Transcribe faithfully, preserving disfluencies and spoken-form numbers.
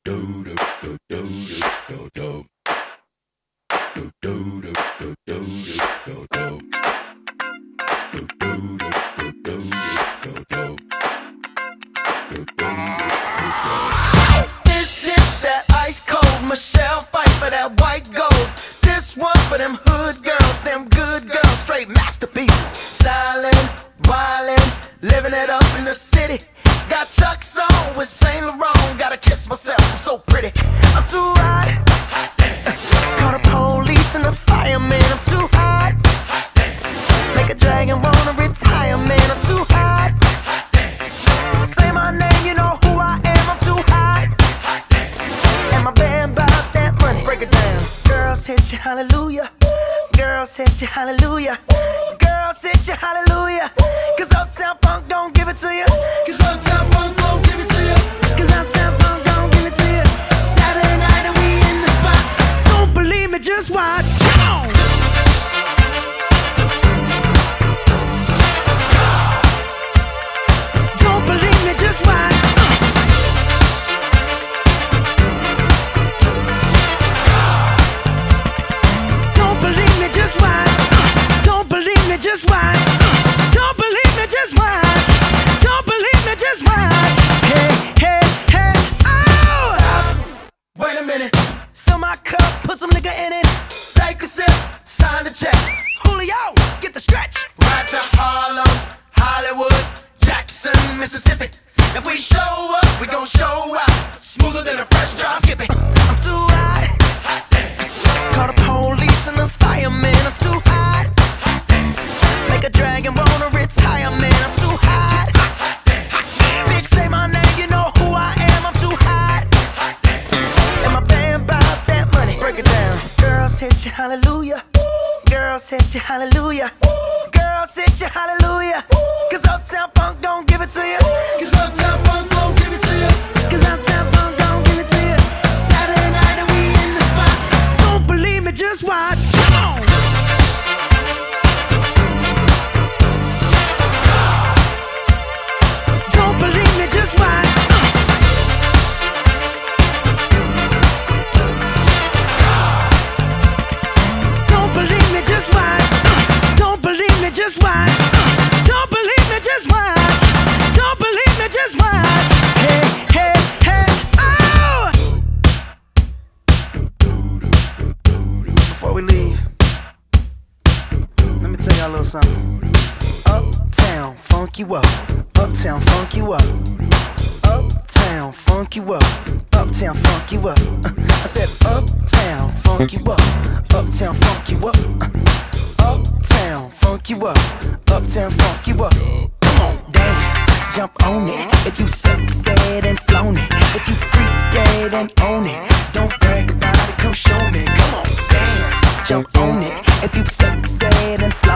Michelle fight for that white gold. This one for them hood girls, them good girls, straight masterpieces. Stylin', wildin', living it up in the city. Got Chuck's on with Saint Laurent. Gotta kiss myself, I'm so pretty. I'm too hot. Call the police and the fireman. I'm too hot. Make a dragon wanna retire, man. I'm too hot. Say my name, you know who I am. I'm too hot. And my band bout that money. Break it down. Girls hit you, hallelujah. Girls hit you, hallelujah. Girls hit you, hallelujah. Cause Uptown Funk don't give it to you. Cause Uptown Funk don't give it to you. Cause Uptown Funk don't give it to you. Saturday night and we in the spot. Don't believe me, just watch. Come on. Don't believe me, just watch. Just watch. Don't believe me, just watch. Don't believe me, just watch. Don't believe me, just watch. Hey, hey, hey, oh! Stop. Wait a minute. Fill my cup, put some nigga in it. Take a sip, sign the check. Julio, get the stretch. Right to Harlem, Hollywood, Jackson, Mississippi. If we show up, we gon' show out. Smoother than a fresh drop. Skip it. I'm too hot. Call the police and the fireman. I'm too hot. Make a dragon wanna retire, man. I'm too hot. Bitch, say my name, you know who I am. I'm too hot. And my band bout that money. Break it down. Girls hit you, hallelujah. Girls hit you, hallelujah. Girls hit you, hallelujah. Cause Uptown Funk don't give it to you. Cause Uptown Funk don't give it to you. Cause Uptown Funk don't give it to you. Saturday night and we in the spot. Don't believe me, just watch. Come on. Don't believe me, just watch. Don't believe me, just watch. Don't believe me, just watch. Don't believe me, just watch. Don't believe me, just watch. Hey, hey, hey, oh! Before we leave, let me tell y'all a little something. Uptown, funk you up. Uptown, funk you up. Uptown, funk you up. Uptown, funk you up. I said uptown, funk you up. Uptown, funk you up. Uptown, funk you up. Uptown, funk you up. Come on, dance, jump on it. If you sexed and flown it. If you freak dead and own it. Don't brag about it, come show me. Come on, dance, jump on it. If you sexed and flown it.